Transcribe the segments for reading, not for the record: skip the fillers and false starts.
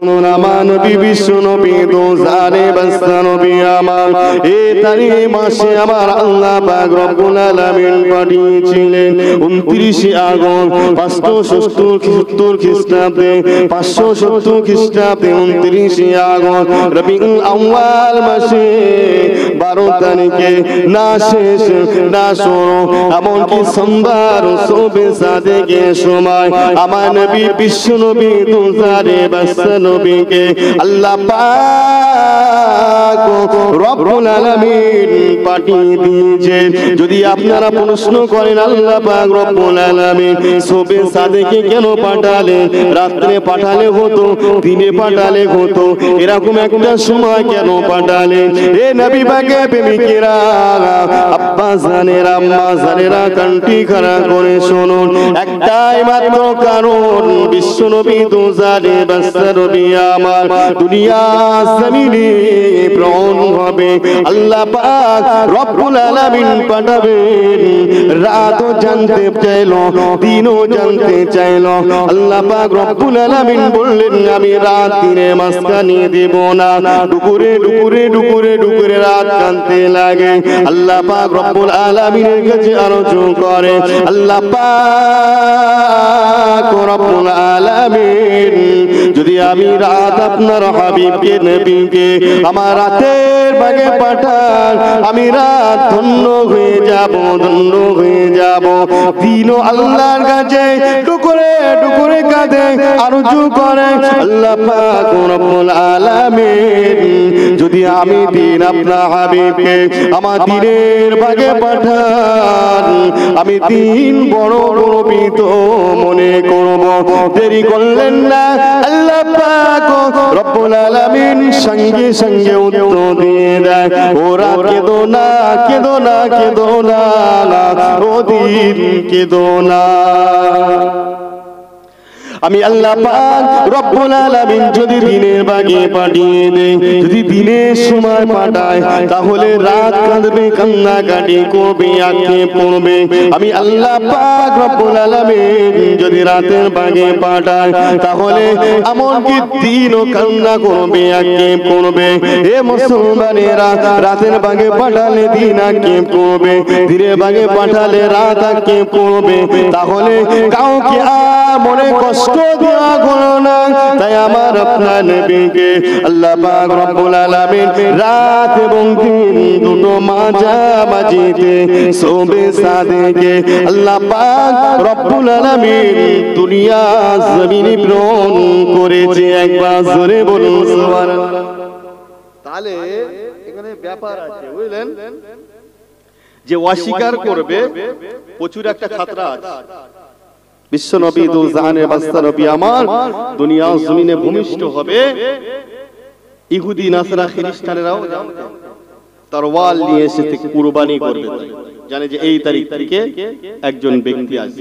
আমার নবী বিশ্ব নবী দোজানে বাদশা নবী আমার এই তারিখ মাসে আমার আল্লাহ পাক রব্বুল আলামিন পাঠিয়েছিলেন 29 আগস্ট 570 খ্রিস্টাব্দে 570 খ্রিস্টাব্দে 29 আগস্ট রবিউল আউয়াল মাসে 12 তারিখে না শেষ না শুরু এমনকি সোমবার শোবে সাদেকের সময় আমার নবী বিশ্ব নবী দোজানে বাদশা নবীকে আল্লাহ পাক রব্বুল আলামিন পাঠিয়ে দিয়েছেন। যদি আপনারা প্রশ্ন করেন আল্লাহ পাক রব্বুল আলামিন শোবে সাদেকে কেন পাঠালেন, রাত্রে পাঠালে হতো, দিনে পাঠালে হতো, এরকম একটা সময় কেন পাঠালেন? এ নবী পাকের প্রেমিকেরা, আব্বা জানেরা, আম্মা জানেরা, কানটি খাড়া করে শুনুন, একটাই মাত্র কারণ, বিশ্ব নবী দোজানে বাদশা নবী আমার দুনিয়া জমিনে প্রাণ হবে আল্লাহ পাক রব্বুল আলামিন পাঠাবেন। রাতও জানতে চাইলো, দিনও জানতে চাইলো, আল্লাহ পাক রব্বুল আলামিন বললেন আমি রাত দিনে মাঝখানে দেব না। ডুকুরে ডুকুরে ডুকুরে ডুকুরে রাত কাঁদতে লাগে, আল্লাহ পাক রব্বুল আলামিনের কাছে আরজু করে, আল্লাহ পাক রব্বুল আলামিন যদি আমি রাত আপনার হাবিবকে নবীকে আমার রাতের ভাগে পাঠান, আমি রাত ধন্য হয়ে যাব, ধন্য হয়ে যাব। দিনও আল্লাহর কাছে ডুকুরে ডুকুরে কাঁদে আরজু করে, আল্লাহ পাক রব্বুল আলামিন যদি আমি দিন আপনার হাবিবকে আমার দিনের ভাগে পাঠান, আমি দিন বড় গর্বিত মনে করব। দেরি করলেন না, আল্লাহ পাক রব্বুল আলামিন সঙ্গে সঙ্গে উত্তর দিয়ে দেয়, ওরা কেঁদো না, কেঁদো না, কেঁদো না, ও দিন কেঁদো না। আমি আল্লাহ পাক রব্বুল আলামিন যদি দিনের ভাগে পাঠিয়ে দেই, যদি দিনের সময় পাঠায়, তাহলে রাত কাঁদবে, কান্নাকাটি করবে, আঁকে পড়বে। আমি আল্লাহ পাক রব্বুল আলামিন যদি রাতের ভাগে পাঠায়, তাহলে এমনকি দিনও কান্না করবে, আঁকে পড়বে। এ মুসলমানেরা, রাতের ভাগে পাঠালে দিন আঁকে পড়বে, দিনের ভাগে পাঠালে রাত আঁকে পড়বে। তাহলে কাউকে মনে কষ্ট দেওয়া হলো না। তাই আমার আপনার নবীকে আল্লাহ পাক রব্বুল আলামিন রাত এবং দিন দুটো মাঝামাঝিতে শোবে সাদেকে আল্লাহ পাক রব্বুল আলামিন দুনিয়া জমিনে প্রেরণ করেছে। একবার জোরে বলুন সুবহানাল্লাহ। তাহলে এখানে ব্যাপার আছে, বুঝলেন, যে অস্বীকার করবে প্রচুর একটা খাতরা আছে। বিশ্ব নবী দোজানে বাদশা নবী আমার দুনিয়া জমিনে ভূমিষ্ঠ হবে, ইহুদি নাসারা খ্রিস্টানেরাও তরোয়াল নিয়ে এসে কুরবানি করবে, জানে যে এই তারিখ থেকে একজন ব্যক্তি আসবে।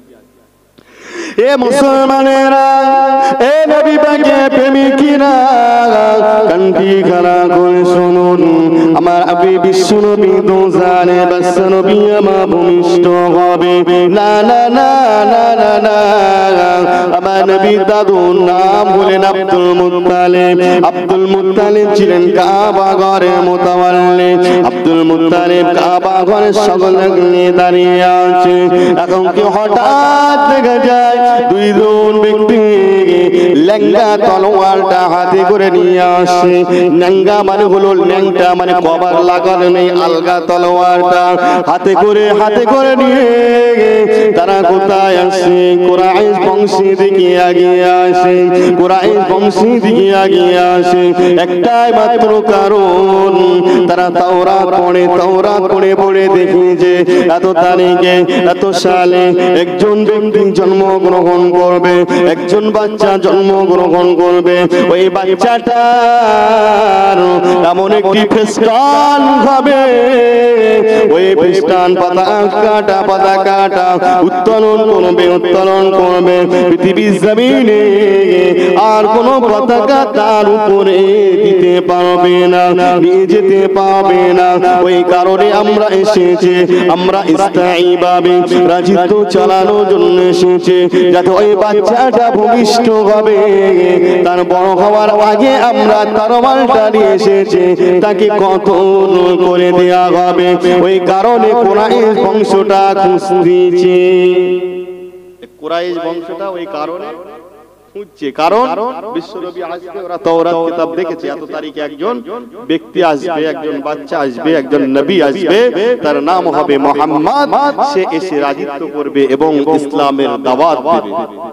এ মুসলমানেরা, এ নবী পাকের প্রেমিকেরা, কানটি খাড়া করে শুনুন, আমার আবি বিশ্ব নবী দোজানে বাদশা নবী আমার ভূমিষ্ঠ হবে। না না না না না না, আমার নবীর দাদুর নাম বলেন আব্দুল মুত্তালিব। আব্দুল মুত্তালিব ছিলেন কাবা ঘরের মুতাওয়াল্লি। আব্দুল মুত্তালিব কাবা ঘরের সকল নিয়ে দাঁড়িয়ে আছে। এখন কি হঠাৎ দেখা যায় দুইজন ব্যক্তি ল্যাংড়া তলোয়ারটা হাতে করে নিয়ে আসে। ল্যাংড়া মানে হলো ল্যাংটা মানে কভার লাগানো নেই, আলগা তলোয়ারটা হাতে করে নিয়ে তারা কোথায় আসে? কুরাইশ বংশী দিকে এগিয়ে আসে, কুরাইশ বংশী দিকে এগিয়ে আসে। একটাই মাত্র কারণ, তারা তাওরাত পড়ে পড়ে দেখি যে এত তারিখে এত সালে একজন ব্যক্তি জন্মগ্রহণ করবে, একজন বাচ্চা জন্মগ্রহণ করবে। ওই বাচ্চাটার এমন একটি ফেস্টান হবে, ওই ফেস্টান পাতা কাটা উত্তোলন করবে পৃথিবীর জমিনে আর কোনো পতাকা তার উপরে দিতে পারবে না, নিয়ে যেতে পারবে না। ওই কারণে আমরা এসেছি, আমরা ইস্তাইবাবে রাজিত্ব চালানোর জন্য এসেছি, যাতে ওই বাচ্চাটা ভূমিষ্ঠ হবে, তার বড় হওয়ার আগে আমরা তরবারটা নিয়ে এসেছি, তাকে কতল করে দেয়া হবে। ওই কারণে কুরাইশ বংশটা খুঁজতেছে, কুরাইশ বংশটা ওই কারণে খুঁজছে, কারণ বিশ্বনবী আসবে, ওরা তাওরাত কিতাব দেখেছে, এত তারিখে একজন ব্যক্তি আসবে, একজন বাচ্চা আসবে, একজন নবী আসবে, তার নাম হবে মুহাম্মদ, সে এসে রাজিত্ব করবে এবং ইসলামের দাওয়াত দেবে।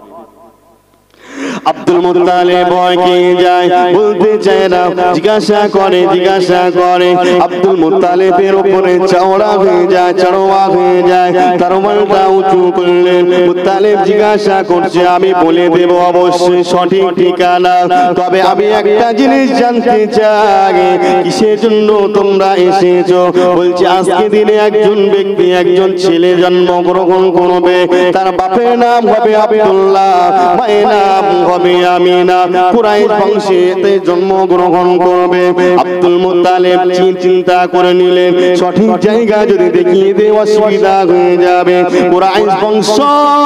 আব্দুল মুত্তালিব ভয় পেয়ে যায়, বলতে চায় না, জিজ্ঞাসা করে আব্দুল মুত্তালিবের উপরে চওড়া হয়ে যায়, চড়োয়া হয়ে যায়, তরবারটা উঁচু করলেন। মুত্তালিব জিজ্ঞাসা করছে, আমি বলে দেব অবশ্যই সঠিক ঠিকানা, তবে আমি একটা জিনিস জানতে চাই, কিসের জন্য তোমরা এসেছো? বলছে আজকে দিনে একজন ব্যক্তি, একজন ছেলে জন্মগ্রহণ করবে, তার বাপের নাম হবে আব্দুল্লাহ, মায়ের নাম হবে আমিনা, কুরাইশ বংশেতে জন্মগ্রহণ করবে। আব্দুল মুত্তালিব চিন্তা করে নিলেন, সঠিক জায়গা যদি দেখিয়ে দে অসুবিধা হয়ে যাবে। কুরাইশ বংশ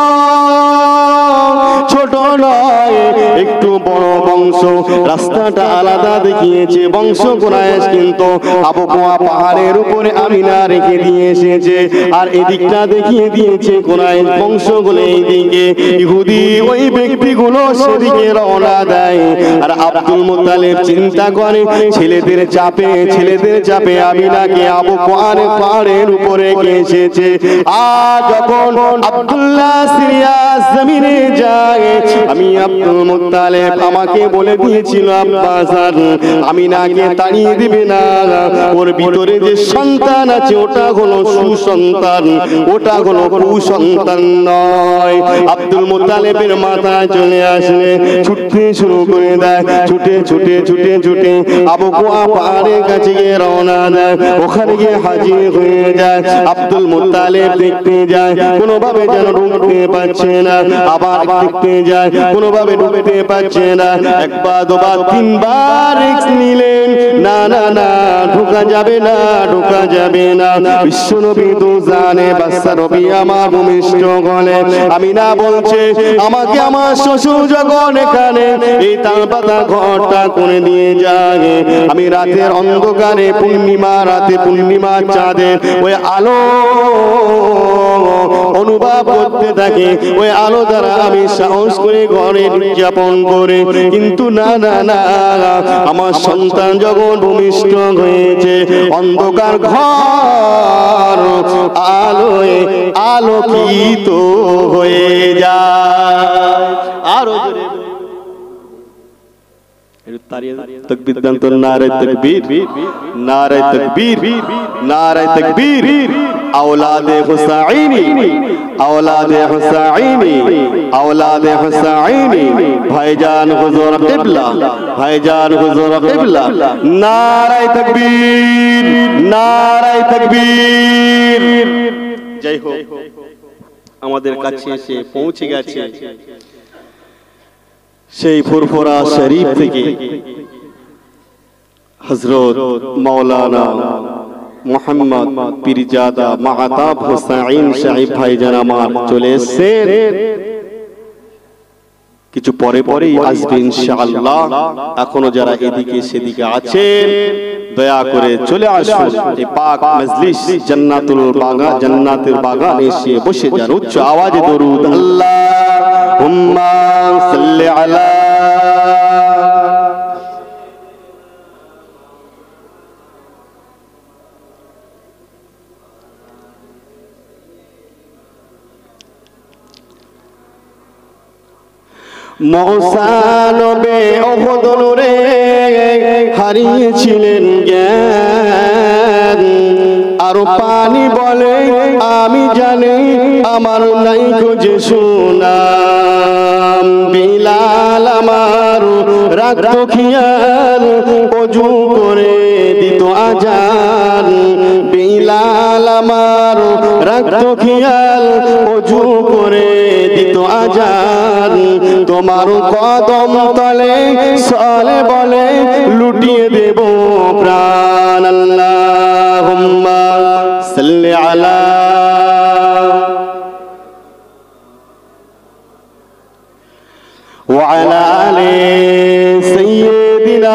ছোট নয়, একটু বড় বংশ, রাস্তাটা আলাদা দেখিয়েছে বংশ কুরাইশ, কিন্তু আবহাওয়া পাহাড়ের উপরে আমিনা রেখে দিয়ে এসেছে, আর এদিকটা দেখিয়ে দিয়েছে কুরাইশ বংশগুলো এইদিকে, ইহুদি ওই ব্যক্তিগুলো সেদিকে রওনা দেয়। আর আব্দুল মুত্তালিব চিন্তা করে, ছেলেদের চাপে আমিনাকে আবহাওয়ার পাহাড়ের উপরে রেখে এসেছে। আর যখন আব্দুল্লাহ সিরিয়া জমিনে যায়, আমি আব্দুল মুত্তালিব আমাকে বলে দিয়েছিল আব্বাস আমিনাকে তাড়িয়ে দিবে না, ওর ভিতরে যে সন্তান আছে ওটা হলো সুসন্তান, ওটা হলো কুসন্তান নয়। আব্দুল মুত্তালিবের মাথায় চলে আসলে ছুটতে শুরু করে দেয়, ছুটে আবহাওয়া পাহাড়ের কাছে গিয়ে রওনা দেয়, ওখানে গিয়ে হাজির হয়ে যায়। আব্দুল মুত্তালিব দেখতে যায়, কোনোভাবে যেন ঢুকতে পারছে না, আবার দেখতে যায়, কোনোভাবে ঢুকতে পারছে না, একবার দুবার তিনবার নিলেন, না ঢোকা যাবে না। বিশ্বনবী তো জানে বাচ্চা নবী আমার ভূমিষ্ঠ হলে, আমিনা বলছে আমাকে আমার শ্বশুর যখন এখানে এই তালপাতা ঘরটা করে দিয়ে যায়, আমি রাতের অন্ধকারে পূর্ণিমা চাঁদের ওই আলো অনুভব করতে থাকি, ওই আলো দ্বারা আমি সাহস করে ঘরে যাপন করে, কিন্তু না আমার সন্তান যখন ভূমিষ্ঠ হয়েছে, অন্ধকার ঘর আলোয় আলোকিত হয়ে যায়। আরো তকবীর দান তো, নারে তকবীর, নারে তকবীর, নারে তকবীর। औलाद हुसैनी, औलाद हुसैनी, औलाद हुसैनी, भाईजान हुजूर किबला, भाईजान हुजूर किबला, नारे तकबीर, नारे तकबीर। जय हो। আমাদের কাছে এসে পৌঁছে গেছে সেই ফুরফুরা শরীফ থেকে হযরত মাওলানা মোহাম্মদ পীরজাদা মাহতাব হুসাইন সাহেব ভাইজান আমার চলে এসেছেন, কিছু পরেই আসবে ইনশাআল্লাহ। এখনো যারা এদিকে সেদিকে আছেন দয়া করে চলে আসুন, এই পাক মজলিস জান্নাতুল বাগানে এসে বসে যান। উচ্চ আওয়াজে দরুদ আল্লাহুম্মা সাল্লি আলা মূসা নবী উহুদ নূরে হারিয়েছিলেন জ্ঞান, আর পানি বলে আমি জানি আমার নাই খুঁজে সুনাম। বিলাল আমার রাখতো খেয়াল, ওযু করে দিত আজান। বিলাল আমার রাখতো খেয়াল, ওযু করে দিত আজান তোমার কদম তলে চলে বলে লুটিয়ে দেব প্রাণ আল্লাহুম্মা সাল্লি আলা ওয়া আলা আলি সাইয়্যিদিনা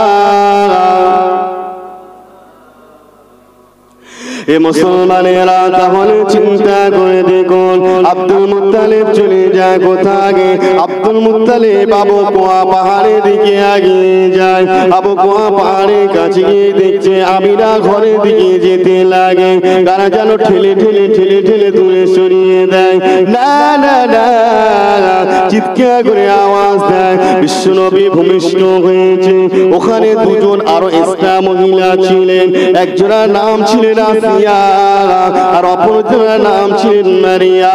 এ মুসলমানেরা তাহলে চিন্তা করে দেখুন আব্দুল মুত্তালিব চলে যায় কোথায় আব্দুল মুত্তালিব আবু কুয়া পাহাড়ের দিকে এগিয়ে যায় আবু কুয়া পাহাড়ের কাছে গিয়ে দেখছে আমিনা ঘরের দিকে যেতে লাগে কারা যেন ঠেলে ঠেলে ঠেলে ঠেলে দূরে সরিয়ে দেয় না না না চিৎকার করে আওয়াজ দেয় বিশ্বনবী ভূমিষ্ঠ হয়েছে ওখানে দুজন আরো এক্সট্রা মহিলা ছিলেন একজনের নাম ছিলেন আসিয়া আর অপরজনের নাম ছিলেন মারিয়া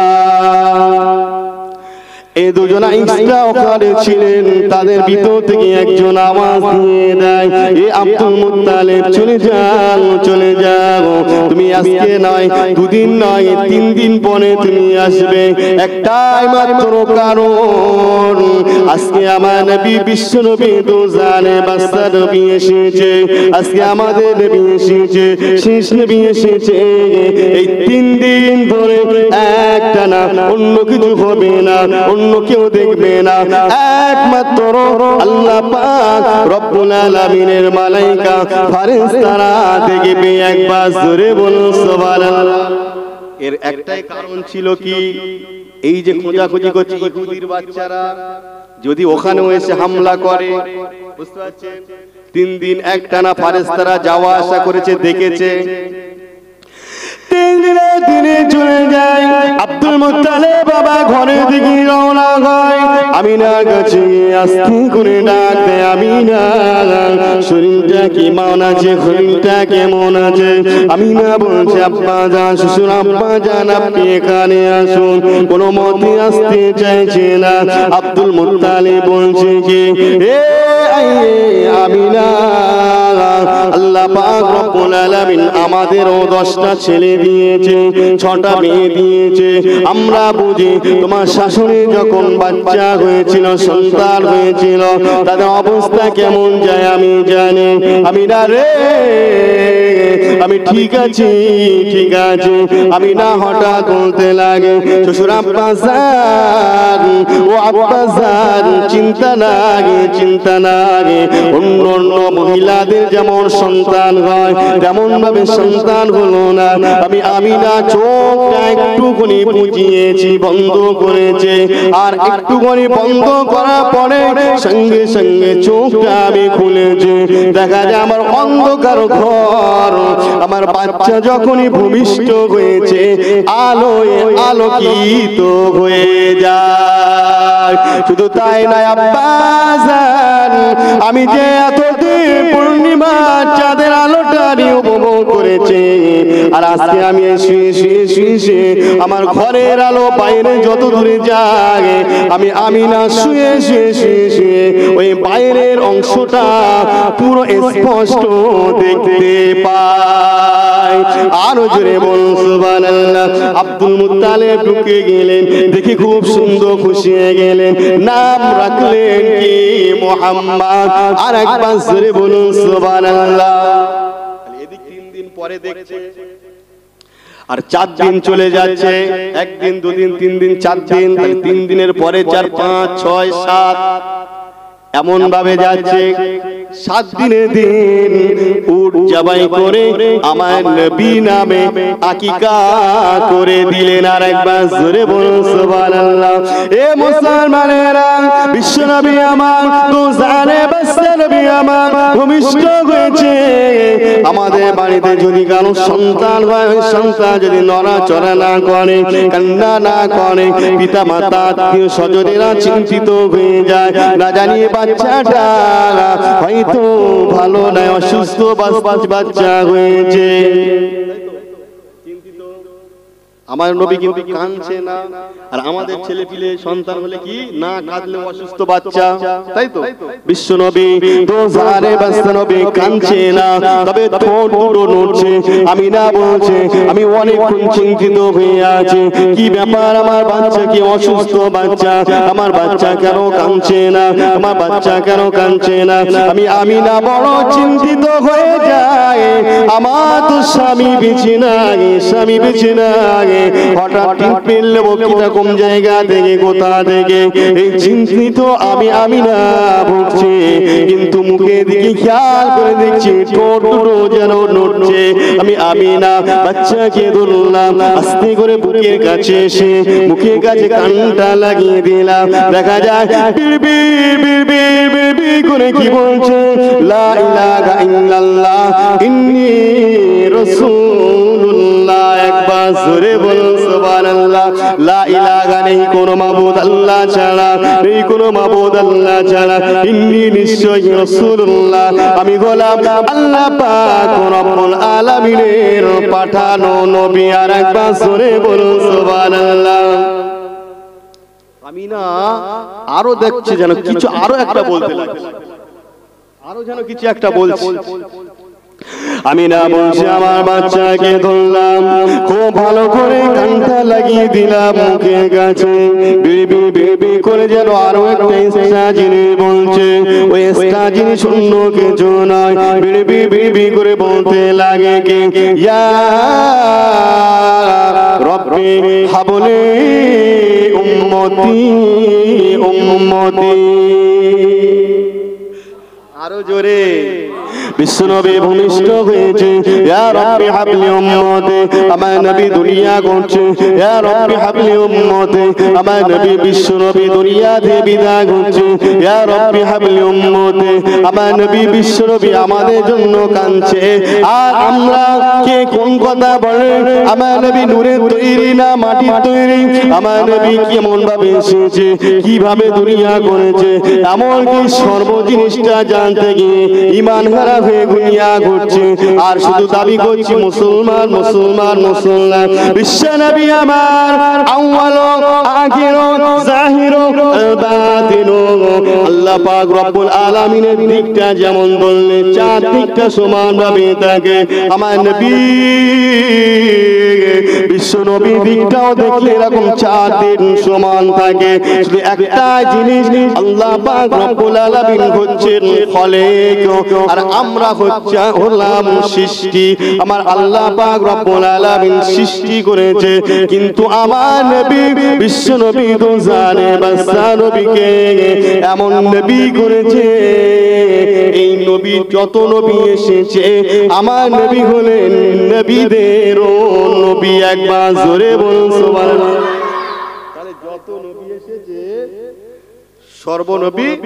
এই দুজনা এক্সট্রা ওখানে ছিলেন তাদের ভিতর থেকে একজন আওয়াজ দিয়ে দেয় এ আব্দুল মুত্তালিব চলে যাও তুমি আজকে নয় দুদিন নয় 3 দিন পরে তুমি আসবে একটাই মাত্র কারণ আজকে আমার নবী বিশ্ব নবী দোজানে বাদশা নবী এসেছে আজকে আমাদের নবী এসেছে শেষ নবী এসেছে এই 3 দিন ধরে একটা না অন্য কিছু হবে না অন্য কেউ দেখবে না একমাত্র আল্লাহ পাক রব্বুল আলামিনের মালাইকা ফেরেশতারা দেখবে একবার জোরে বলুন সুবহানাল্লাহ এর একটাই কারণ ছিল কি এই যে খোঁজাখুঁজি করছে ইহুদির বাচ্চারা যদি ওখানেও এসে হামলা করে বুঝতে পারছেন 3 দিন একটানা ফেরেশতারা যাওয়া আসা করেছে দেখেছে 3 দিনে চলে যায় আব্দুল মুত্তালিব বাবা ঘরের দিকে রওনা হয় আমিনার কাছে আস্তে করে ডাক দেয় আমিনা শরীরটা কেমন আছে শরীরটা কেমন আছে আমিনা বলছে আব্বা জান শ্বশুর আব্বা জান আপনি এখানে আসুন কোনো মতে আসতে চাইছে না আব্দুল মুত্তালিব বলছে যে এ আমিনা আল্লাহ পাক রব্বুল আলামিন আমাদেরও 10টা ছেলে দিয়েছে 6টা মেয়ে দিয়েছে আমরা বুঝি তোমার শাশুড়ি যখন বাচ্চা হয়েছিল সন্তান হয়েছিল তাদের অবস্থা কেমন যায় আমি জানি আমি না রে আমি ঠিক আছে আমি না হঠাৎ বলতে লাগে শ্বশুর আব্বা জান ও আব্বা জান চিন্তা লাগে অন্য অন্য মহিলাদের যেমন সন্তান হয় তেমন ভাবে সন্তান হলো না আমি না চোখটা একটুখানি বুঝিয়েছি বন্ধ করেছে আর একটুখানি বন্ধ করার পরে সঙ্গে সঙ্গে চোখটা আমি খুলেছি দেখা যায় আমার অন্ধকার ঘর আমার বাচ্চা যখনই ভূমিষ্ঠ হয়েছে আলোয় আলোকিত হয়ে যায় শুধু তাই না আব্বা জান আমি যে এতদিন পূর্ণিমা চাঁদের আলোটা উপভোগ করেছি আর আজকে আমি শুয়ে আমার ঘরের আলো বাইরে যত দূরে যায় আমি না শুয়ে ওই বাইরের অংশটা পুরো স্পষ্ট দেখতে পাই আরো জোরে বলুন সুবহানাল্লাহ আব্দুল মুত্তালিব ঢুকে গেলেন দেখি খুব সুন্দর খুশি হয়ে গেলেন নাম রাখলেন কি মুহাম্মদ আর একবার জোরে বলুন সুবহানাল্লাহ এদিক 3 দিন পরে দেখছে আর 4 দিন চলে যাচ্ছে 1 দিন 2 দিন 3 দিন 4 দিন 3 দিনের পরে 4 5 6 7 এমন ভাবে যাচ্ছে 7 দিনের দিন উট জবাই করে আমার নবী নামে আকিকা করে দিলেন আর একবার জোরে বলুন সুবহানাল্লাহ এ মুসলমানেরা বিশ্ব নবী আমার দোজানে বাদশা নবী আমার ভূমিষ্ঠ হয়েছে আমাদের বাড়িতে যদি কারো সন্তান হয় ওই সন্তান যদি নড়াচড়া না করে কান্না না করে পিতা মাতা আত্মীয় স্বজনেরা চিন্তিত হয়ে যায় না জানি বাচ্চাটা হয়তো ভালো নয় অসুস্থ বাচ্চা হয়েছে আমার নবী কিন্তু কাঁদছে না। আর আমাদের ছেলে পিলে সন্তান হলে কি না কাঁদলে অসুস্থ বাচ্চা, তাই তো? বিশ্ব নবী দোজারে বাস্তা নবী কাঁদছে না, তবে ঠোঁট দুটো নড়ছে। আমি না বলছে আমি অনেকক্ষণ চিন্তিত হয়ে আছি, কি ব্যাপার আমার বাচ্চা কি অসুস্থ বাচ্চা, আমার বাচ্চা কেন কাঁদছে না, আমার বাচ্চা কেন কাঁদছে না। আমি না বড় চিন্তিত হয়ে যায়, আমার তো স্বামী বেঁচে নাই, স্বামী বেঁচে নাই। হঠাৎ টিপ পেলে বকিটা কোন জায়গা থেকে কোথা থেকে এই চিন্তিত আমি না ভুগছি, কিন্তু মুখের দিকে খেয়াল করে দেখছি ঠোঁট দুটো যেন নড়ছে। আমি না বাচ্চাকে ধরলাম, আস্তে করে বুকের কাছে এসে মুখের কাছে কানটা লাগিয়ে দিলাম। দেখা যায় বিড়বিড় বিড়বিড় বিড়বিড় করে কি বলছে, লা ইলাহা ইল্লাল্লাহ ইন্নী রাসূলুল্লাহ। একবার জোরে বলুন সুবহানাল্লাহ। লা ইলাহা নেই কোনো মাবুদ আল্লাহ ছাড়া, নেই কোনো মাবুদ আল্লাহ ছাড়া, ইন্নী নিশ্চয়ই রাসূলুল্লাহ, আমি গোলাম আল্লাহ পাক রব্বুল আলামিনের পাঠানো নবী। আর একবার জোরে বলুন সুবহানাল্লাহ। আমি না আরো দেখছি যেন কিছু আরো একটা বলতে লাগছে, আরো যেন কিছু একটা বলছি। আমি না বলছি আমার বাচ্চাকে ধরলাম, খুব ভালো করে কানটা লাগিয়ে দিলাম মুখের কাছে। বিড়বি বিড়বি করে যেন আরো একটা এক্সট্রা জিনিস বলছে, ওই এক্সট্রা জিনিস অন্য কিছু নয়। বিড়বি বিড়বি করে বলতে লাগে কে, ইয়া রব্বি হাবলি উম্মতি উম্মতি। আরো জোরে। বিশ্বনবী ভূমিষ্ঠ হয়েছে, ইয়া রাব্বি হাবলি উম্মতি। আমার নবী দুনিয়া করছে, ইয়া রাব্বি হাবলি উম্মতি। আমার নবী বিশ্বনবী দুনিয়া থেকে বিদায় করছে, ইয়া রাব্বি হাবলি উম্মতি। আমার নবী বিশ্বনবী আমাদের জন্য কাঁদছে। আর আমরা কে কোন কথা বলে, আমার নবী নূরের তৈরি না মাটির তৈরি, আমার নবী কেমন ভাবে এসেছে, কিভাবে দুনিয়া করেছে, এমনকি সর্ব জিনিসটা জানতে গিয়ে ঈমান হারা হয়ে দুনিয়া ঘুরছে। আর শুধু দাবি করছি মুসলমান মুসলমান মুসলমান। বিশ্ব নবী আমার আউয়াল আখির জাহির বাতিন, আল্লাহ পাক রব্বুল আলামিনের দিকটা যেমন বললে চার দিকটা সমান ভাবে থাকে, আমার নবী বিশ্ব নবী দিকটাও দেখলে এরকম চার দিন সমান থাকে। শুধু একটা জিনিস, আল্লাহ পাক রব্বুল আলামিন হচ্ছেন খালিক আর আমরা হলাম সৃষ্টি। আমার আল্লাহ পাক রব্বুল আলামিন সৃষ্টি করেছে, কিন্তু আমার নবী বিশ্ব নবী তো জানে বাদশা নবীকে এমন নবী করেছে, এই নবী যত নবী এসেছে আমার নবী হলেন নবীদেরও নবী। একবার জোরে বলুন সুবহানাল্লাহ। তাহলে যত নবী এসেছে সর্বনবী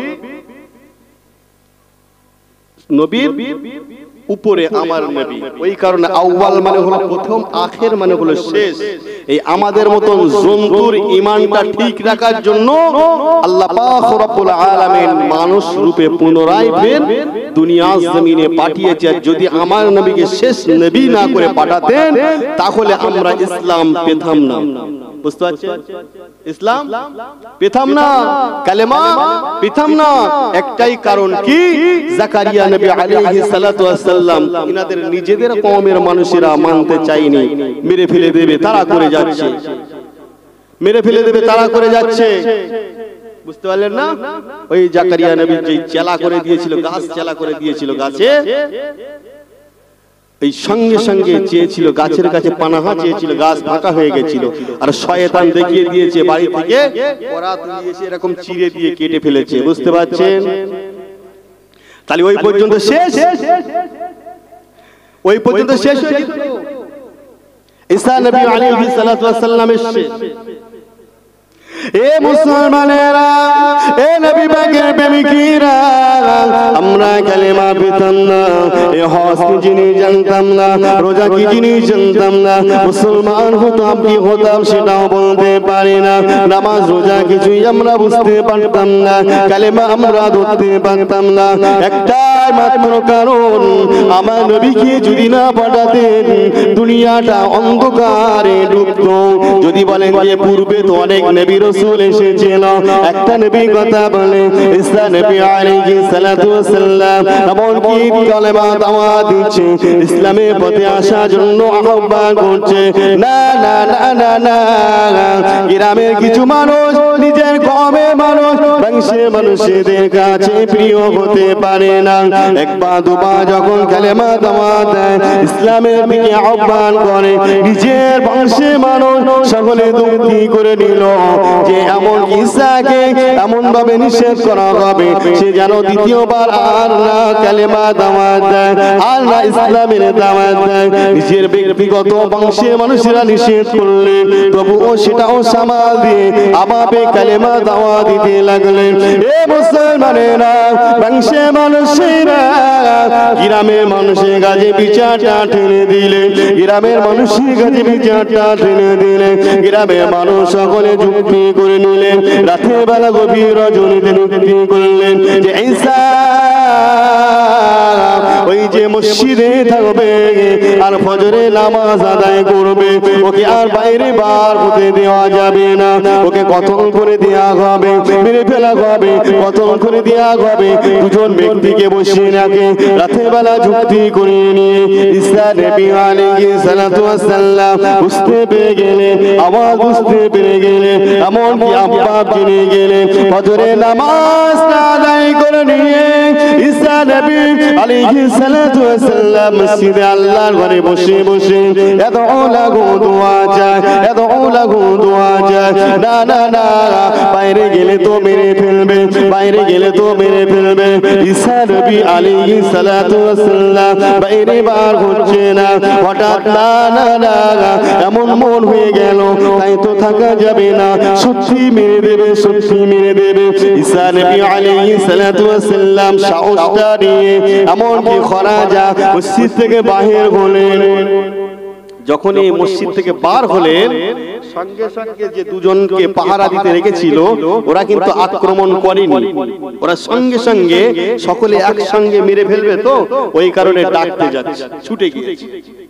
নবীর উপরে আমার নবী। ওই কারণে আউয়াল মানে হলো প্রথম, আখের মানে হলো শেষ। এই আমাদের মতন জন্তুর ঈমানটা ঠিক রাখার জন্য আল্লাহ পাক রব্বুল আলামিন মানুষ রূপে পুনরায় ফের দুনিয়ার জমিনে পাঠিয়েছে। যদি আমার নবীকে শেষ নবী না করে পাঠাতেন তাহলে আমরা ইসলাম পেতাম না। বুঝতে পারছেন? ইসলাম পেতাম না, কালেমা পেতাম না। একটাই কারণ কি, জাকারিয়া নবী আলাইহিস সালাতু ওয়াস সালাম ইনাদের নিজেদের কওমের মানুষেরা মানতে চায়নি, মেরে ফেলে দেবে তারা করে যাচ্ছে, মেরে ফেলে দেবে তারা করে যাচ্ছে। বুঝতে পারলেন না? ওই জাকারিয়া নবী যে চেলা করে দিয়েছিল, গাছ চেলা করে দিয়েছিল গাছে, এই সঙ্গে সঙ্গে চেয়েছিল গাছের কাছে পানাহা চেয়েছিল, গাছ ফাঁকা হয়ে গেছিল। আর শয়তান দেখিয়ে দিয়েছে বাড়ি থেকে করাত নিয়েছে, এরকম চিড়ে দিয়ে কেটে ফেলেছে। বুঝতে পারছেন? তাহলে ওই পর্যন্ত শেষ, ওই পর্যন্ত শেষ হয়ে গেল। ঈসা নবী আলাইহিস সালাতু ওয়াস সালাম এসেছে, এ মুসলমানেরা, এ নবী পাকের প্রেমিকেরা, আমরা কালেমা পেতাম না, এ হজ কি জিনিস জানতাম না, রোজা কি জিনিস জানতাম না, মুসলমান হতাম কি হতাম সেটাও বলতে পারি না, নামাজ রোজা কিছুই আমরা বুঝতে পারতাম না, কালেমা আমরা ধরতে পারতাম না। একটাই মাত্র কারণ, আমার নবীকে যদি না পাঠাতেন দুনিয়াটা অন্ধকারে ডুবত। যদি বলেন যে পূর্বে তো অনেক নবী রাসূল এসেছিল, একটা নবী কথা বলে ঈসা নবী আলাইহিস সালাতু ওয়াস সালাম এমনকি কালেমা দাওয়াত দিচ্ছে, ইসলামের পথে আসার জন্য আহ্বান করছে। না না না না না, গ্রামের কিছু মানুষ নিজের কওমের মানুষ বংশের মানুষদের কাছে প্রিয় হতে পারে না। একবার দুবার যখন কালেমা দাওয়াত দেয়, ইসলামের দিকে আহ্বান করে, নিজের বংশের মানুষ সকলে দুঃখী করে নিল যে এমন ঈসাকে এমন ভাবে নিষেধ করা হবে সে যেন দ্বিতীয়বার আর না কালেমা দাওয়াত দেয়, আর না ইসলামের দাওয়াত দেয়। নিজের ব্যক্তিগত বংশের মানুষেরা নিষেধ করলেন, তবুও সেটাও সামাল দিয়ে আমাকে কালেমা দাওয়াত দিতে লাগলেন। এ মুসলমানেরা, বংশের মানুষেরা গ্রামের মানুষের কাছে বিচারটা টেনে দিলেন, গ্রামের মানুষের কাছে বিচারটা টেনে দিলেন। গ্রামের মানুষ সকলে যুক্তি করে নিলেন, রাতের বেলা গভীর রজনীতে যুক্তি করলেন যে ঈসা ওই যে মসজিদে থাকবে আর ফজরে নামাজ আদায় করবে, ওকে আর বাইরে বার হতে দেওয়া যাবে না, ওকে কতল করে দেওয়া হবে, মেরে ফেলা হবে, কতল করে দেওয়া হবে। দুজন ব্যক্তিকে বসিয়ে রাখে, রাতের বেলা যুক্তি করে নিয়ে ঈসা নবী আলাইহিস সালাতু ওয়াস সালাম বুঝতে পেরে গেলেন, আওয়াজ বুঝতে পেরে গেলেন, এমনকি আব্বাব জেনে গেলেন। ফজরে নামাজ আদায় করে নিয়ে ঈসা নবী আলাইহিস সালাতু ওয়াস সালাম মসজিদে আল্লাহর ঘরে বসে বসে এদউ লাগু দোয়া যায়, এদউ লাগু দোয়া যায়। না না না, বাইরে গেলে তো মেরে ফেলবে, বাইরে গেলে তো মেরে ফেলবে। ঈসা নবী আলাইহিস সালাতু ওয়াস সালাম বাইরে বার হচ্ছে না। হঠাৎ না না না এমন মন হয়ে গেল, তাই তো থাকা যাবে না, সত্যি মেরে দেবে, সত্যি মেরে দেবে। ঈসা নবী আলাইহিস সালাতু ওয়াস সালাম সাহসটা নিয়ে এমনকি খরাজা মসজিদ থেকে বাহির হলেন। যখন এই মসজিদ থেকে বার হলেন, সঙ্গে সঙ্গে যে দুজনকে পাহারা দিতে রেখেছিল ওরা কিন্তু আক্রমণ করেনি, ওরা সঙ্গে সঙ্গে সকলে একসঙ্গে মেরে ফেলবে, তো ওই কারণে ডাকতে যাচ্ছে, ছুটে গিয়েছে।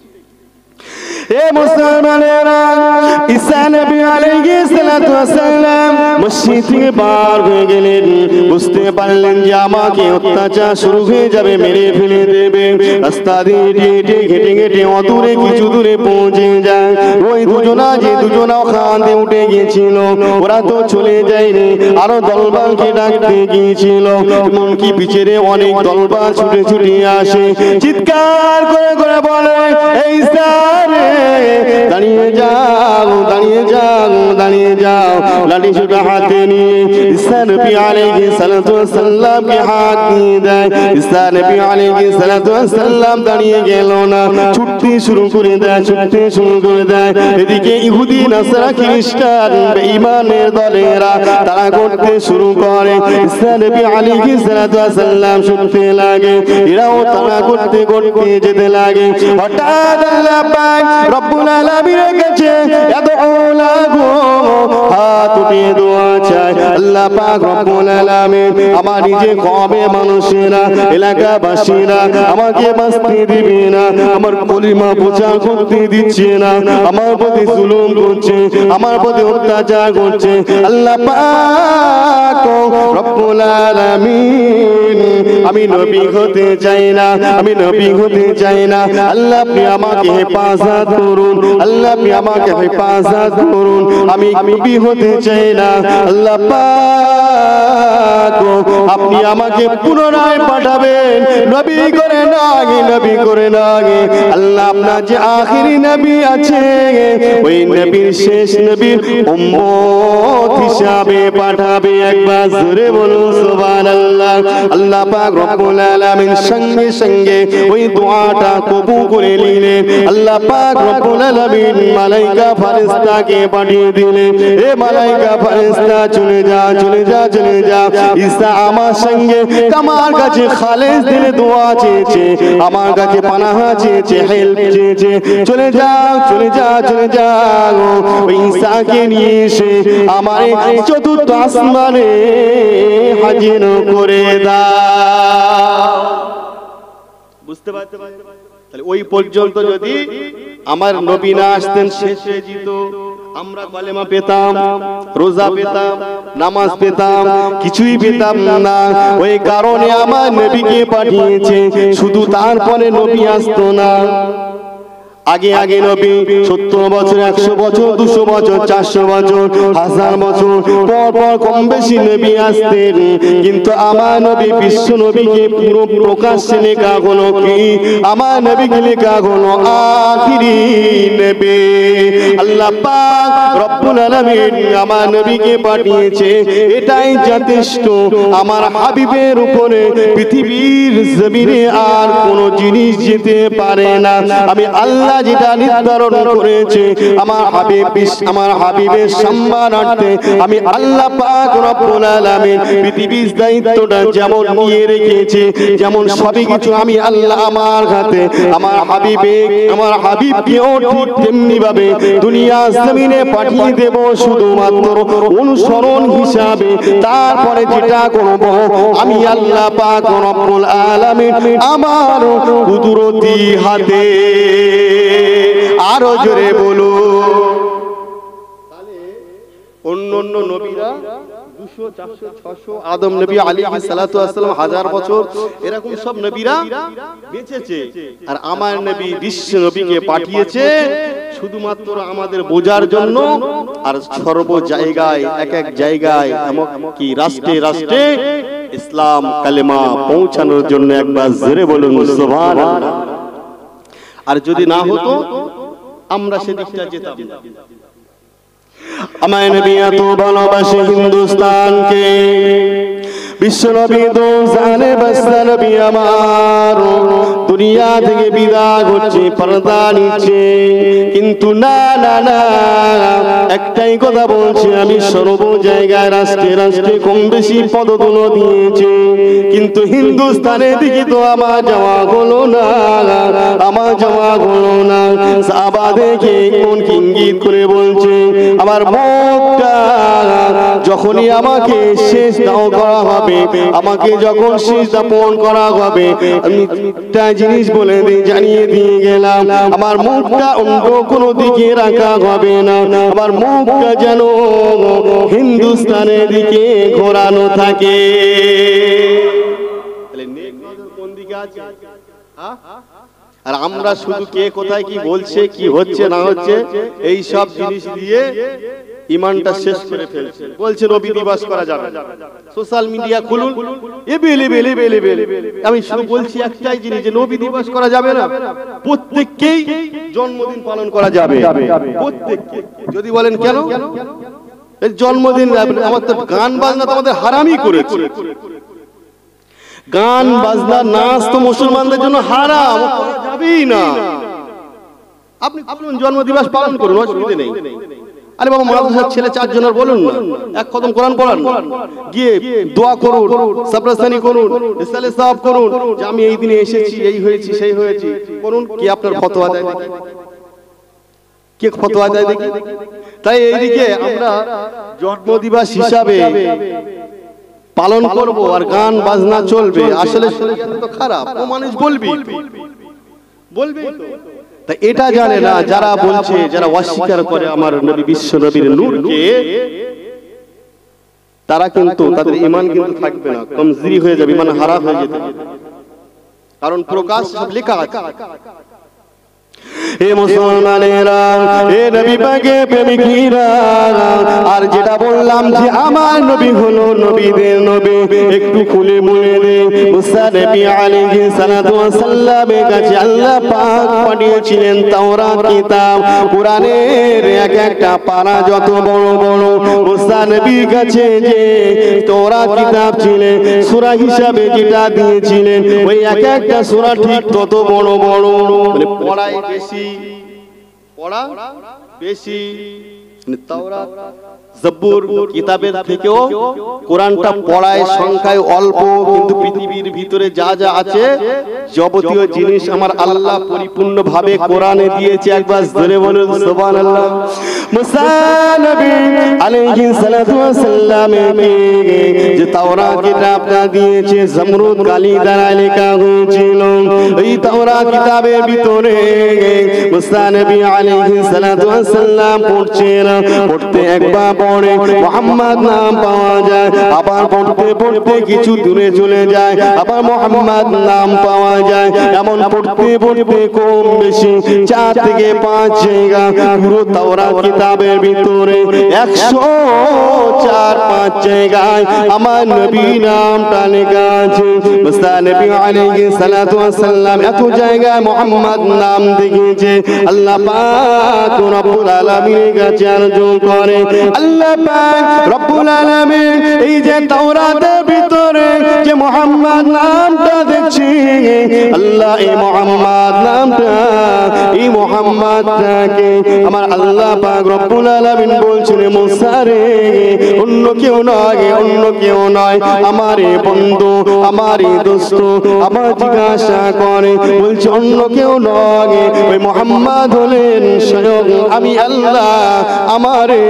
এ মুসলমানেরা, ঈসা নবী আলাইহিস সালাতু ওয়াস সালাম মসজিদ থেকে বার হয়ে গেলেন, বুঝতে পারলেন যে আমাকে অত্যাচার শুরু হয়ে যাবে, মেরে ফেলে দেবে। রাস্তা দিয়ে হেঁটে হেঁটে হেঁটে অদূরে কিছু দূরে পৌঁছে যায়। ওই দুজনা যে দুজনা ওখানে উঠে গিয়েছিল ওরা তো চলে যায়নি, আরো দলবালকে ডাকতে গিয়েছিল, এমনকি পিছনে অনেক দলবাল ছুটে ছুটে আসে, চিৎকার করে করে বলে এই সারে দাঁড়িয়ে যাও, দাঁড়িয়ে যাও, দাঁড়িয়ে যাও। লাঠি ছোটা হাতে নিয়ে ঈসা নবী আলাইহিস সালাতু ওয়াস সালামকে হাত দিয়ে দেয়। ঈসা নবী আলাইহিস সালাতু ওয়াস সালাম দাঁড়িয়ে গেল না, ছুটতে শুরু করে দেয়, ছুটতে শুরু করে দেয়। এদিকে ইহুদি নাসারা খ্রিস্টান বেঈমানের দলেরা তারা করতে শুরু করে। ঈসা নবী আলাইহিস সালাতু ওয়াস সালাম ছুটতে লাগে, এরাও তারা করতে করতে যেতে লাগে। হঠাৎ আল্লাহ পাক রব্বুল আলামিনের কাছে এদউ লাগু হাত উঠিয়ে দোয়া চায়। আল্লাহ পাক রব্বুল আলামিন আমার নিজে কওমে মানুষেরা, এলাকাবাসীরা আমাকে বাঁচতে দিবে না, আমার কলিমা প্রচার করতে দিচ্ছে না, আমার প্রতি জুলুম করছে, আমার প্রতি অত্যাচার করছে। আল্লাহ পাক রব্বুল আলামিন আমি নবী হতে চাই না, আমি নবী হতে চাই না। আল্লাহ আপনি আমাকে হেফাজত করুন, আল্লাহ আপনি আমাকে হেফাজত করুন, আমি নবী হতে চাই না। আল্লাহ পাক পাক আপনি আমাকে পুনরায় পাঠাবেন নবী করে না আগে, নবী করে না আগে। আল্লাহ আপনার যে আখিরি নবী আছে ওই নবীর শেষ নবীর উম্মত হিসাবে পাঠাবে। একবার জোরে বলুন সুবহানাল্লাহ। আল্লাহ পাক রব্বুল আলামিন সঙ্গে সঙ্গে ওই দোয়াটা কবুল করে নিলেন। আল্লাহ পাক রব্বুল আলামিন মালাইকা ফেরেশতাকে পাঠিয়ে দিলেন, এ মালাইকা ফেরেশতা চলে যা চলে যা চলে যা। ঈসা আমার সঙ্গে আমার কাছে খালেস দিলে দোয়া চেয়েছে, আমার কাছে পানাহ চেয়েছে, হেল্প চেয়েছে, চলে যাও চলে যা চলে যাও। ওই ঈসাকে নিয়ে এসে আমার চতুর্থ আসমানে হাজির করে দাও। বুঝতে পারতে তাহলে ওই পর্যন্ত যদি আমার নবী না আসতেন শেষ হয়ে যেত। আমরা কলেমা পেতাম, রোজা পেতাম, নামাজ পেতাম, কিছুই পেতাম না। ওই কারণে আমার নবীকে পাঠিয়েছে, শুধু তারপরে নবী আসতো না। আগে আগে নবী 70 বছর, 100 বছর, 200 বছর, 400 বছর, 1000 বছর পর পর কম বেশি নবী আসতেন। কিন্তু আমার নবী বিশ্ব নবীকে পুরো প্রকাশ্যে লেখা হলো কি? আমার নবীকে লেখা হলো আখিরি নবী। আল্লাহ পাক রব্বুল আলামিন আমার নবীকে পাঠিয়েছে, এটাই যথেষ্ট। আমার হাবিবের উপরে পৃথিবীর জমিনে আর কোনো জিনিস যেতে পারে না। আমি আল্লাহ যেটা নির্ধারণ করেছে আমার হাবিবের সম্মানার্থে আমি আল্লাহ পাক রব্বুল আলামিন পৃথিবীর দায়িত্বটা যেমন নিয়ে রেখেছে, যেমন সবই কিছু আমি আল্লাহ আমার হাতে আমার হাবিবকেও ঠিক তেমনি ভাবে দুনিয়া জমিনে পাঠিয়ে দেব, শুধুমাত্র অনুসরণ হিসাবে। তারপরে যেটা করব আমি আল্লাহ পাক রব্বুল আলামিন আমার কুদরতি হাতে। আরো জোরে বলো। অন্য নবীরা 200, 400, 600, আদম নবী আলাইহিস সালাতু ওয়াস সালাম 1000 বছর, এরকম সব নবীরা বেঁচেছে। আর আমার নবী বিশ্ব নবীকে পাঠিয়েছে শুধুমাত্র আমাদের বোঝার জন্য, আর সর্ব জায়গায় এক এক জায়গায় এমনকি রাষ্ট্রে রাষ্ট্রে ইসলাম কালেমা পৌঁছানোর জন্য। একবার জোরে বলুন সুবহানাল্লাহ। আর যদি না হতো আমরা সেদিকটা যেতাম না। আমার নবী এত ভালোবাসে হিন্দুস্তানকে, বিশ্ব নবী তো জানে বাস্তা নবী আমার দুনিয়া থেকে বিদায় হচ্ছে, পর্দা নিচ্ছে। কিন্তু না না না, একটাই কথা বলছি আমি, সর্ব জায়গায় রাষ্ট্রে রাষ্ট্রে কম বেশি পদতল দিয়েছে, কিন্তু হিন্দুস্তানের দিকে তো আমার যাওয়া হলো না, আমার যাওয়া হলো না। সাহাবা দেখে কোন ইঙ্গিত করে বলছে আমার মুখটা যখনই আমাকে শেষ দাও করা হবে, আমাকে যখন শেষ দাপন করা হবে, আমি একটা জিনিস বলে জানিয়ে দিয়ে গেলাম, আমার মুখটা অন্য কোনো দিকে রাখা হবে না, আমার মুখটা যেন হিন্দুস্তানের দিকে ঘোরানো থাকে। কোন দিকে আছে? আর আমরা শুধু কে কোথায় কি বলছে, কি হচ্ছে না হচ্ছে, এই সব জিনিস দিয়ে ইমানটা শেষ করে ফেলছে। বলছে নবী দিবস করা যাবে, সোশ্যাল মিডিয়া খুলুন, আমি শুধু বলছি একটাই জিনিস, যে নবী দিবস করা যাবে না, প্রত্যেককেই জন্মদিন পালন করা যাবে, প্রত্যেককে। যদি বলেন কেন এই জন্মদিন, আমার তো গান বাজনা তো আমাদের হারামই করেছে। গান বাজনা নাচ তো মুসলমানদের জন্য হারাম, করা যাবেই না। আপনি জন্মদিবস পালন করুন, অসুবিধা নেই। আরে বাবা, মাদ্রাসার ছেলে 4 জনের বলুন না, এক খতম কোরআন পড়ান, গিয়ে দোয়া করুন, সাবরাসানি করুন, ইসলালে সাহাব করুন, যে আমি এই দিনে এসেছি, এই হয়েছি, সেই হয়েছি করুন। কি আপনার ফতোয়া দেয় দেখি, কে ফতোয়া দেয় দেখি? তাই এইদিকে আমরা জন্মদিবস হিসাবে পালন করব আর গান বাজনা চলবে, আসলে তো খারাপ। ও মানুষ বলবি তা এটা জানে না, যারা বলছে, যারা অস্বীকার করে আমার নবী বিশ্ব নবীর নূরকে, তারা কিন্তু তাদের ঈমান কিন্তু থাকবে না, কমজোরি হয়ে যাবে, ঈমান হারা হয়ে যেতে। কারণ প্রকাশ সব লেখা আছে। এ মুসলমানেরা, এ নবী পাকের প্রেমিকরা, আর যেটা বললাম যে আমার নবী হলো নবীদের নবী, একটু খুলে বলে দে। মুসা নবী আলাইহিস সালাতু ওয়াস সালামের কাছে আল্লাহ পাক পাঠিয়েছিলেন তাওরাত কিতাব। কোরআনের এক একটা পারা যত বড় বড়, মুসা নবীর কাছে যে তাওরাত কিতাব ছিলেন, সূরা হিসাবে যেটা দিয়েছিলেন, ওই এক একটা সূরা ঠিক তত বড় বড়, মানে পড়াই বেশি, পড়া বেশি। তাওরাত জব্বুর কিতাবের থেকেও কোরআনটা পড়ায় সংখ্যায় অল্প, কিন্তু পৃথিবীর ভিতরে যা যা আছে যাবতীয় জিনিস আমার আল্লাহ পরিপূর্ণ ভাবে কোরআনে দিয়েছে। একবার জোরে বলুন সুবহানাল্লাহ। মুসা নবী আলাইহিস সালাতু ওয়াস সালাম যে তাওরাত কিতাবটা দিয়েছে, জমরুদ কালি দ্বারা লেখা হয়েছিল। এই তাওরাত কিতাবের ভিতরে মুসা নবী আলাইহিস সালাতু ওয়াস সালাম পড়ছেন, পড়তে একবার পড়ে মুহাম্মদ নাম পাওয়া যায়, আবার পড়তে পড়তে কিছু দূরে চলে যায়, আবার মুহাম্মদ নাম পাওয়া যায়। এমন পড়তে পড়তে কম বেশি 4 থেকে 5 জায়গা পুরো তাওরাত কিতাবের ভিতরে 104-5 জায়গায় আমার নবী নামটা লেখা আছে। মুসা নবী আলাইহিস সালাতু ওয়াস সালাম এত জায়গায় মুহাম্মদ নাম দেখেছে। আল্লাহ পাক রব্বুল আলামিনের কাছে আরজু করে, আল্লাহ পাক রব্বুল আলামিন এই যে তাওরাতের ভিতরে যে মুহাম্মদ নামটা দেখছি, আল্লাহ এই মুহাম্মদ নামটা, এই মুহাম্মদটাকে আমার আল্লাহ পাক রব্বুল আলামিন বলছেন, মুসা রে অন্য কেউ নয়, অন্য কেউ নয়, আমারে বন্ধু, আমারে দোস্ত, আমার জিজ্ঞাসা করে বলছে অন্য কেউ নয়, ওই মুহাম্মদ হলেন স্বয়ং আমি আল্লাহ, আমারে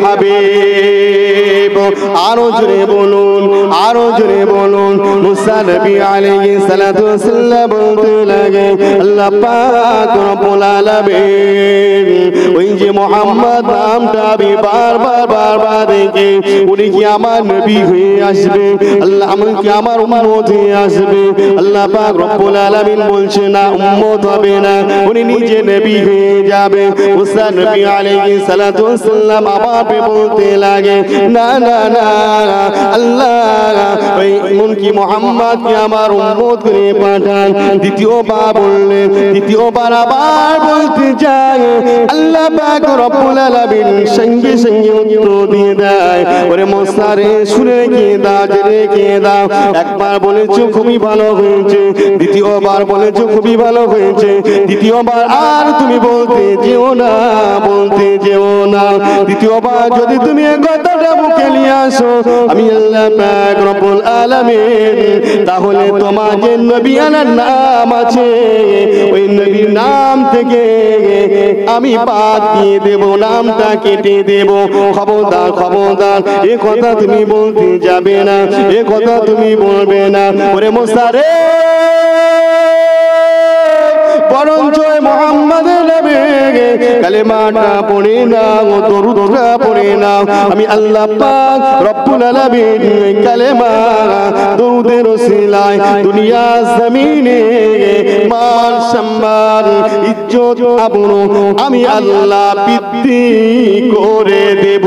হাবিব। আরো জোরে বলুন, আরো জোরে বলুন। মুসা নবী আলাইহিস সালাতু ওয়াস সালাম বলতে লাগে, আল্লাহ পাক রব্বুল আলামিন ওই যে মুহাম্মদ নামটা আমি বারবার বারবার দেখে, উনি কি আমার নবী হয়ে আসবে, আল্লাহ আমি কি আমার উম্মত হয়ে আসবে? আল্লাহ পাক রব্বুল আলামিন বলছে না, উম্মত হবে না, উনি নিজে নবী হয়ে যাবে। মুসা নবী আলাইহিস সালাতু ওয়াস সালাম আবার বলতে লাগে, না না না, আল্লাহ ওই এমন কি মুহাম্মদকে আমার উম্মত করে পাঠান। দ্বিতীয়বার বললেন, দ্বিতীয়বার আবার বলতে যায়, আল্লাহ পাক রব্বুল আলামিন সঙ্গে সঙ্গে উত্তর দিয়ে দেয়, ওরে মুসা রে শুনে রেখে দাও, জেনে রেখে দাও, একবার বলেছো খুবই ভালো হয়েছে, দ্বিতীয়বার বলেছো খুবই ভালো হয়েছে, তৃতীয়বার আর তুমি বলতে যেও না, বলতে যেও না। দ্বিতীয়বার যদি তুমি এই কথাটা মুখে নিয়ে আসো, আমি আল্লাহ পাক রব্বুল আলামিন তাহলে তোমার যে নবী আনার নাম আছে, ওই নবীর নাম থেকে আমি বাদ দিয়ে দেব, নামটা কেটে দেব। খবরদার, খবরদার, এ কথা তুমি বলতে যাবে না, এ কথা তুমি বলবে না। ওরে মুসা রে, বরঞ্চ মুহাম্মাদের নামে কালেমাটা পড়ে নাও, দরুদটা পড়ে নাও। আমি আল্লাহ পাক রব্বুল আলামিন কালেমা দরুদের ওসিলায় দুনিয়া জমিনে মান সম্মান ইজ্জত আবরু আমি আল্লাহ বৃদ্ধি করে দেব।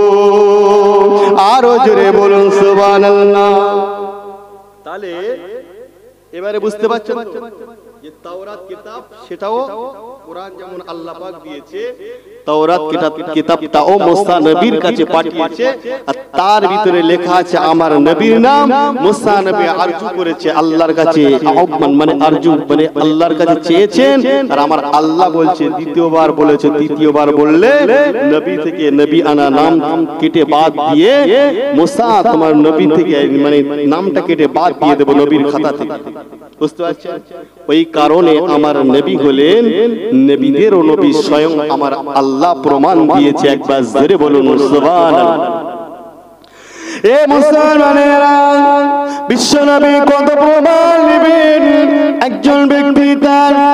আরো জোরে বলুন সুবহানাল্লাহ। তাহলে এবারে বুঝতে পারছেন যে তাওরাত কিতাব সেটাও কোরআন যেমন আল্লাহ পাক দিয়েছে, তাওরাত কিতাবটাও মুসা নবীর কাছে পাঠিয়েছে, আর তার ভিতরে লেখা আছে আমার নবীর নাম। মুসা নবী আরজু করেছে আল্লাহর কাছে, আহ্বান মানে আরজু মানে আল্লাহর কাছে চেয়েছেন, আর আমার আল্লাহ বলছে দ্বিতীয়বার বলেছে, তৃতীয়বার বললে নবী থেকে নবী আনা নাম কেটে বাদ দিয়ে মুসা তোমার নবী থেকে মানে নামটা কেটে বাদ দিয়ে দেব নবীর খাতা থেকে। বুঝতে পারছেন? ওই কারণে আমার নবী হলেন নবীদেরও নবী, স্বয়ং আমার আল্লাহ প্রমাণ দিয়েছে। একবার জোরে বলুন সুবহানাল্লাহ। এ মুসলমানেরা, বিশ্বনবী কত প্রমাণ নেবেন? একজন ব্যক্তি তার হাওয়া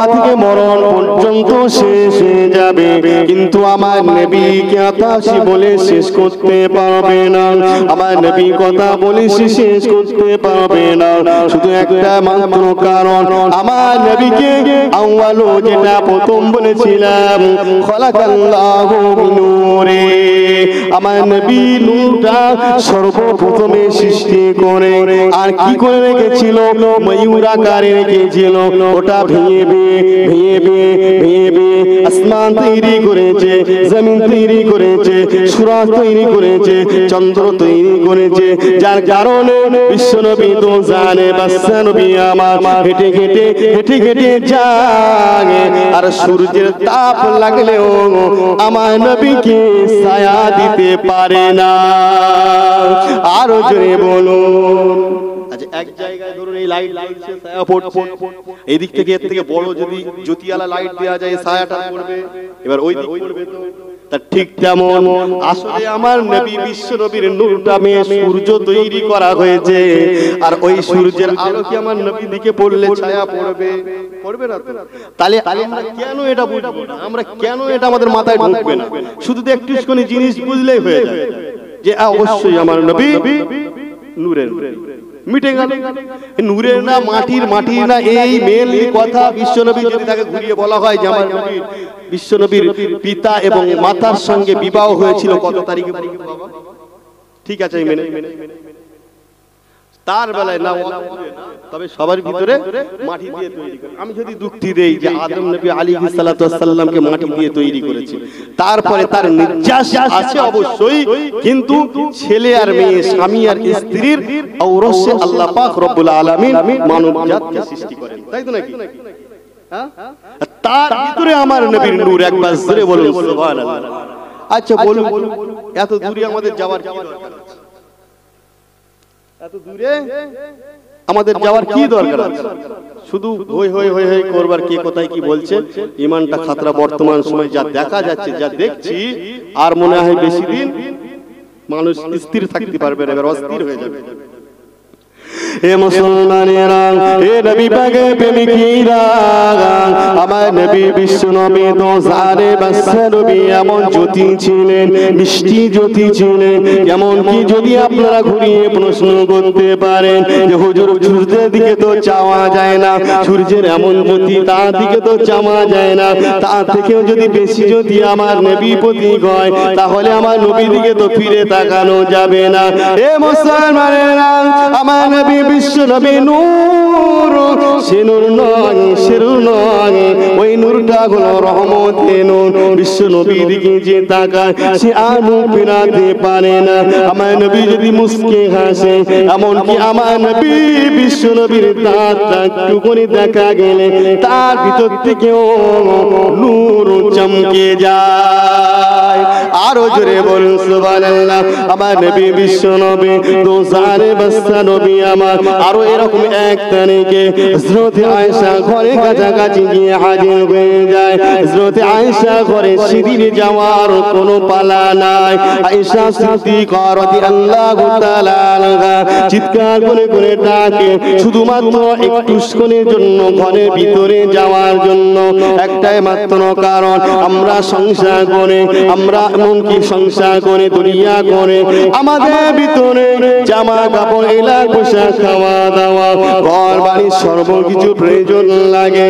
হওয়া থেকে মরণ পর্যন্ত শেষ হয়ে যাবে, কিন্তু আমার নবীকে আতাশি বলে শেষ করতে পারবে না। আমার নবী কথা বলে শেষ করতে পারবে না, শুধু একটা মাত্র কারণ, আমার নবীকে আউয়ালু যেটা প্রথম বলেছিলাম, খলাকাল্লাহু মিন নূরে, আমার নবী নূরটা সর্বপ্রথমে সৃষ্টি করে আর কি করে রেখেছিল, ময়ূর আকারে রেখেছিল। ওটা ভেঙে ভেঙে আসমান তৈরি করেছে, জমিন তৈরি করেছে, সূরা তৈরি করেছে, চন্দ্র তৈরি করেছে, যার কারণে বিশ্বনবী তো জানে বাদশা নবী আমার হেঁটে হেঁটে যায়, আর সূর্যের তাপ লাগলেও আমার নবীকে ছায়া দিতে পারে না। আরো জোরে বলুন। আচ্ছা, এক জায়গায় ধরুন এই লাইট জ্বলছে, ছায়া পড়ছে, এই দিক থেকে এর থেকে বড় যদি জ্যোতিওয়ালা লাইট দেওয়া যায়, ছায়াটা পড়বে, এবার ওই দিক পড়বে তো। তা ঠিক তেমন আসলে আমার নবী বিশ্ব নবীর নূরটা মেয়ে সূর্য তৈরি করা হয়েছে, আর ওই সূর্যের আলো কি আমার নবী দিকে পড়লে ছায়া পড়বে? পড়বে না তো। তাহলে আমরা কেন এটা বুঝবো না? আমরা কেন এটা আমাদের মাথায় ঢুকবে না? শুধু তো একটু কোনো জিনিস বুঝলেই হয়ে যায় যে অবশ্যই আমার নবী নূরের, মিটে গেল। নূরের না মাটির না, এই মেন কথা বিশ্বনবী যদি তাকে ঘুরিয়ে বলা হয় যে আমার নবী বিশ্বনবীর পিতা এবং মাতার সঙ্গে বিবাহ হয়েছিল কত তারিখে, ঠিক আছে মেনে, তার বেলায় না, তবে সবার ভিতরে মাটি দিয়ে তৈরি করে। আমি যদি যুক্তি দেই যে আদম নবী আলাইহিস সালাতু ওয়াস সালামকে মাটি দিয়ে তৈরি করেছে, তারপরে তার নির্যাস আছে অবশ্যই, কিন্তু ছেলে আর মেয়ে, স্বামী আর স্ত্রীর ঔরসে আল্লাহ পাক রব্বুল আলামিন মানব জাতকে সৃষ্টি করেন, তাই তো নাকি? হ্যাঁ, তার ভিতরে আমার নবীর নূর, একবার জোরে বলুন সুবহানাল্লাহ। আচ্ছা বলুন, এত দূরে আমাদের যাওয়ার কি দরকার আছে? এত দূরে আমাদের যাওয়ার কি দরকার আছে? শুধু হই করবার, কে কোথায় কি বলছে, ইমানটা খাতরা। বর্তমান সময় যা দেখা যাচ্ছে, যা দেখছি, আর মনে হয় বেশি দিন মানুষ স্থির থাকতে পারবে না, এবার অস্থির হয়ে যাবে। এ মুসলমানেরা, এ নবী পাকের প্রেমিকেরা, আমার নবী বিশ্ব নবী তো জানে বাদশা নবী এমন জ্যোতি ছিলেন, মিষ্টি জ্যোতি ছিলেন, এমন কি যদি আপনারা ঘুরিয়ে প্রশ্ন করতে পারেন যে হুজুর সূর্যের দিকে তো চাওয়া যায় না, সূর্যের এমন জ্যোতি তার দিকে তো চাওয়া যায় না, তার থেকেও যদি বেশি যদি আমার নবী প্রতীক হয়, তাহলে আমার নবীর দিকে তো ফিরে তাকানো যাবে না। এ মুসলমানেরা, আমার নবী বিশ্ব নবী নূর, সে নূর নয়, ওই নূরটা হলো রহমতের নূর। বিশ্ব নবীর দিকে যে তাকায় সে আনু ফেরাতে পারে না। আমার নবী যদি মুস্কে হাসে, এমনকি আমার নবী বিশ্ব নবীর দাঁতটা একটু করে দেখা গেলে তার ভিতর থেকেও নূর চমকে যায়। আরো জোরে বলুন সুবহানাল্লাহ। আমার নবী বিশ্ব নবী তো জানে বাদশা নবী আমার, আরো এরকম এক তারিখে হযরত আয়েশা ঘরে কাছাকাছি গিয়ে হাজির হয়ে যায়। হযরত আয়েশা ঘরে সিঁড়ি যাওয়ার কোনো পালা নাই। আয়েশা সিদ্দিকা রাদিয়াল্লাহু তাআলা আনহা চিৎকার করে ডাকে শুধুমাত্র একটু ক্ষণের জন্য ঘরের ভিতরে যাওয়ার জন্য। একটাই মাত্র কারণ, আমরা সংসার করে, আমরা এমনকি সংসার করে, দুনিয়া করে, আমাদের ভিতরে জামা কাপড়, এলা পোশাক, খাওয়া দাওয়া, ঘর বাড়ি, সর্বকিছু প্রয়োজন লাগে,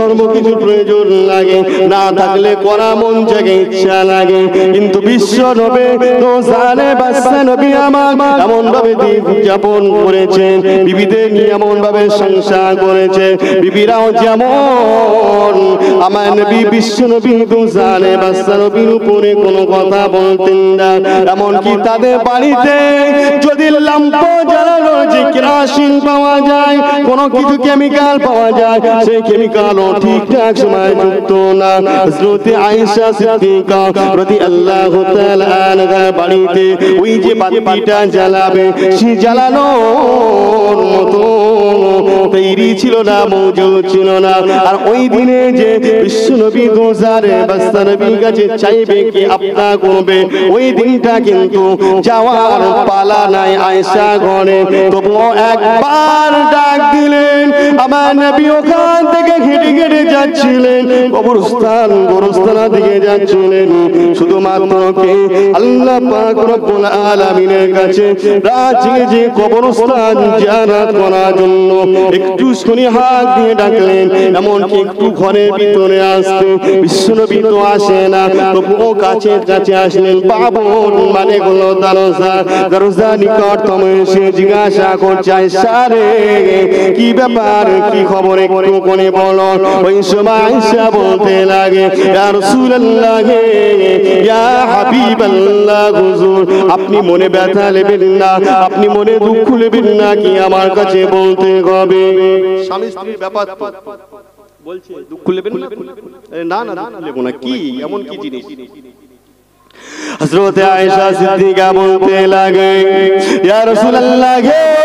না থাকলে করা মন জাগে, ইচ্ছা লাগে। কিন্তু বিশ্ব নবী তো জানে বাদশা নবী আমার এমন ভাবে দিন যাপন করেছেন, বিবিদের নিয়ে এমন ভাবে সংসার করেছে, বিবিরাও যেমন আমার নবী বিশ্ব নবী তো জানে বাদশা নবীর উপরে কোনো কথা বলতেন না। এমনকি তাদের বাড়িতে যদি ল্যাম্প জ্বালানো, যে কেরোসিন পাওয়া যায়, কোনো কিছু কেমিক্যাল পাওয়া যায়, সেই কেমিক্যালও ঠিকঠাক সময় যুক্ত না। হযরত আয়েশা সিদ্দিকা রাদিয়াল্লাহু তাআলা আনহা বাড়িতে ওই যে বাতিটা জ্বালাবে, সেই জ্বালানোর মতো তৈরি ছিল না, মওজুদ ছিল না। আর ওই দিনে যে বিশ্ব নবী দোজারে বাদশা নবীর কাছে চাইবে কি আপনা করবে, ওই দিনটা কিন্তু যাওয়ার পালা নাই আয়েশা ঘরে। তবুও একবার ডাক দিলেন, আমার নবী ওখান থেকে হেঁটে যায় যাচ্ছিলেন, কবরস্থান গোরস্থানের দিকে যাচ্ছিলেন, শুধুমাত্র কে আল্লাহ পাক রব্বুল আলামিনের কাছে রাত জেগে যে কবরস্থান জিয়ারত করার জন্য একটু শুনি হাত দিয়ে ডাকলেন, এমনকি একটু ঘরের ভিতরে আসতে বিশ্বনবী তো আসে না, তবুও কাছে কাছে আসলেন। বাবুন মানে হলো দরজা নিকটতম এসে জিজ্ঞাসা করছে, আয়েশা রে কি ব্যাপার, কি খবর একটু কোনে বলো। ওই সময় আয়েশা বলতে লাগে, ইয়া রাসূলুল্লাহ ইয়া হাবিবাল্লাহ, হুজুর আপনি মনে ব্যথা নেবেন না, আপনি মনে দুঃখ নেবেন না, কি আমার কাছে বলতে হবে। স্বামী স্ত্রীর ব্যাপার বলছে, দুঃখ নেবেন না? না না নেব না, কি এমন কি জিনিস? হযরত আয়েশা সিদ্দিকা বলতে লাগে, ইয়া রাসূলুল্লাহ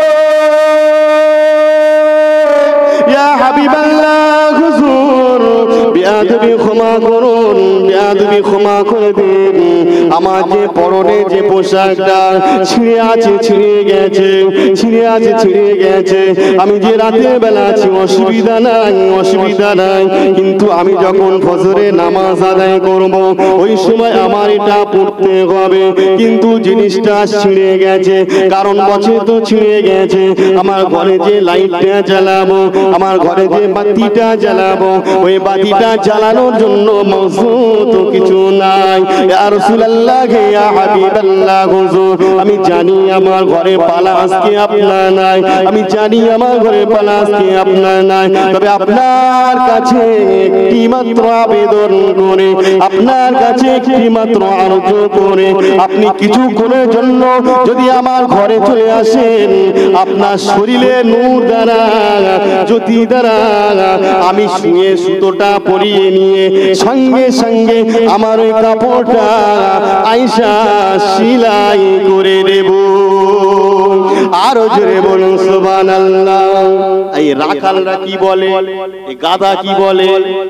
ইয়া হাবিবাল্লাহ, হুজুর বিয়াদবি ক্ষমা করুন, বিয়াদবি ক্ষমা করে দিন। আমার যে পরনে যে পোশাকটা ছিঁড়ে আছে, ছিঁড়ে গেছে, ছিঁড়ে আছে, ছিঁড়ে গেছে, আমি যে রাতের বেলা আছি অসুবিধা নাই, অসুবিধা নাই, কিন্তু আমি যখন ফজরে নামাজ আদায় করব ওই সময় আমার এটা পড়তে হবে, কিন্তু জিনিসটা ছিঁড়ে গেছে, কারণ বছর তো ছিঁড়ে গেছে। আমার ঘরে যে লাইটটা জ্বালাবো, আমার ঘরে যে বাতিটা জ্বালাবো, ওই বাতিটা জ্বালানোর জন্য মজুদ কিছু নাই। ইয়া রাসূলুল্লাহ ইয়া হাবিবাল্লাহ, হুজুর আমি জানি আমার ঘরে পালা আজকে আপনার নাই, আমি জানি আমার ঘরে পালা আজকে আপনার নাই, তবে আপনার কাছে একটি মাত্র আবেদন করে, আপনার কাছে একটি মাত্র আরজ করে, আপনি কিছুক্ষণের জন্য যদি আমার ঘরে চলে আসেন, আপনার শরীরে নূর দ্বারা, জ্যোতি দ্বারা আমি শুয়ে সুতোটা পরিয়ে নিয়ে সঙ্গে সঙ্গে আমার ওই কাপড়টা আয়েশা সেলাই করে দেব। আরো জোরে বলুন সুবহানাল্লাহ। এই রাখালরা কি বলে, এই গাধা কি বলে?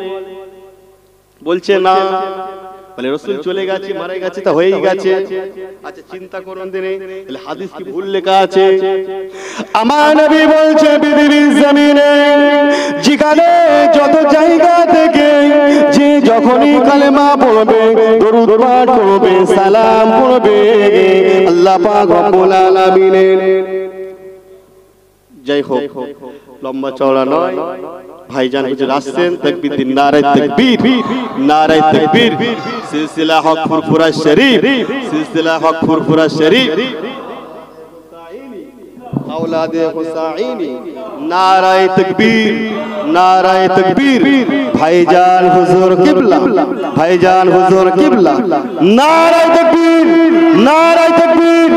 বলছে না, বলে রাসূল চলে গেছে, মারা গেছে, তা হয়েই গেছে। আচ্ছা চিন্তা করুন দিনে, তাহলে হাদিস কি ভুল লেখা আছে? আমার নবী বলছে পৃথিবীর জমিনে যেখানে যত জায়গা থেকে যে যখনই কালেমা পড়বে, দরুদ পাঠ করবে, সালাম পড়বে, আল্লাহ পাক রব্বুল আলামিনের, যাই হোক লম্বা চওড়া নয়, ভাইজান হুজুর আসছেন, তাকবীর দিন, নারায়ে তাকবীর, নারায়ে তাকবীর, সিলসিলা হক ফুরফুরা শরীফ, সিলসিলা হক ফুরফুরা শরীফ, औलादे हुसैनी, नाराए तकबीर, नाराए तकबीर, भाईजान हुजूर किबला, भाईजान हुजूर किबला, नाराए तकबीर, नाराए तकबीर,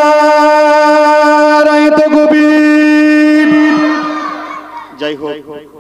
नाराए तकबीर। जय हो।